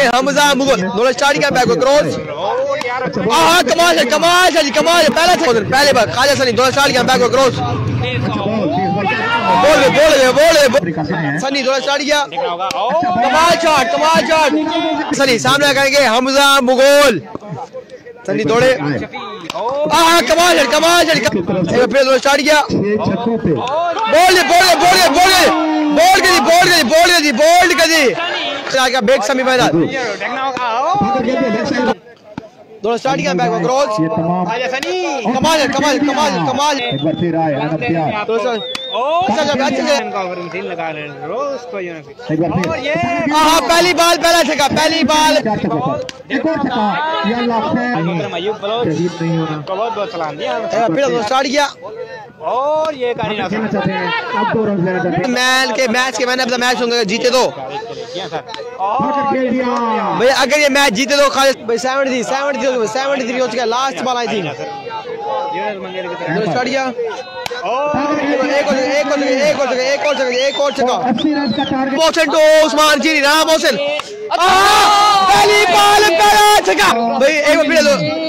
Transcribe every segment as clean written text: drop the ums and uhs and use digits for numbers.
हमजा मुगल दोनों स्टार्ट किया back cross हाँ कमाल है पहले बार खाजा सनी दोनों स्टार्ट किया बैक क्रॉस बोल सनी दोनों स्टार्ट किया कमाल शॉट सनी सामने करेंगे हमजा मुगल सनी दौड़े कमाल फिर दोनों स्टार्ट किया बोल बैक समी मैदान दोनों स्टार्ट किया बैक क्रॉस कमाल एक बार फिर आए पहली बाल बहुत सलाम दिया फिर स्टार्ट किया और ये मैच के मैंने अपना मैच होंगे जीते दो भैया अगर ये मैच जीते दो खाली 73 हो चुका लास्ट बॉल आई थी स्टार्ट किया एक और उस्मान जी राम मोहसिन पहली बॉल छक्का भाई एक बार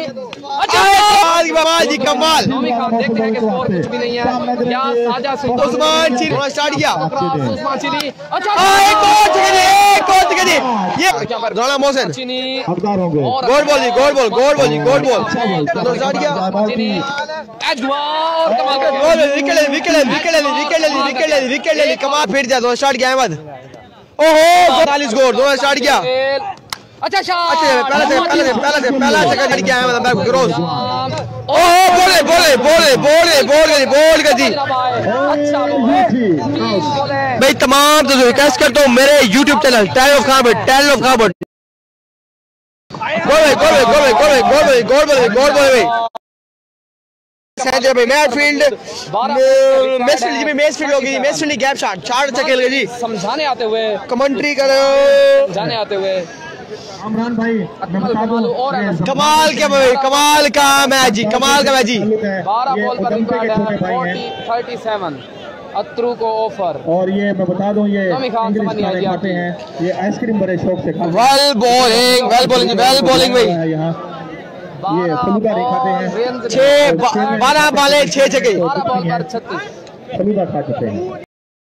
जी कमाल देखते हैं कि स्कोर कुछ भी नहीं है यहाँ साजा उस्मान जी स्टार्ट किया उस्मान चिली अच्छा एक और ये राणा मोहसिन गोल बॉल स्टार्ट किया विकेट ले कमाल फिर दिया दोनों स्टार्ट किया अहमद ओहो 40 गोल दोनों स्टार्ट किया अच्छा पहला चक्कर किया अहमद बैक क्रॉस ओहो बोल गई भाई तमाम तो रिक्वेस्ट करता हूँ मेरे YouTube channel tale of Khan मैचफील्ड गैप शॉट 4 खेल गए जी समझाने आते हुए कमेंट्री करो जाने आते हुए इमरान भाई कमाल का मैच जी 12 बॉल पर रिकॉर्ड है 37 अत्रू को ऑफर और ये मैं बता दूं ये खाते हैं ये आइसक्रीम बड़े शौक से खाते हैं वेल बॉलिंग भाई यहाँ ये फलूदा खाते हैं 12 बाले 6 छक्के 12 बॉल पर 36 फलूदा खा चुके हैं